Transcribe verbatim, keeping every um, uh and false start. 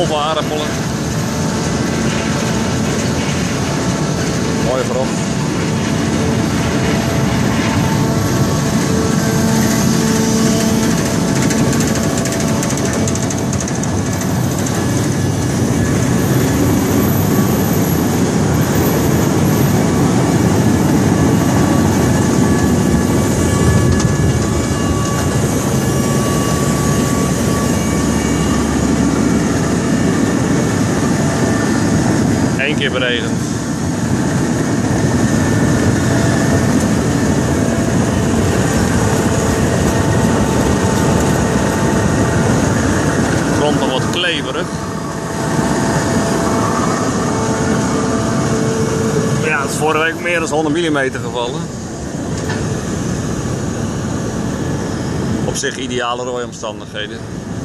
vol van aardappelen. Mooie grond. Eén keer beregend. De grond nog wat kleverig. Ja, het is vorige week meer dan honderd millimeter gevallen. Op zich ideale rooiomstandigheden.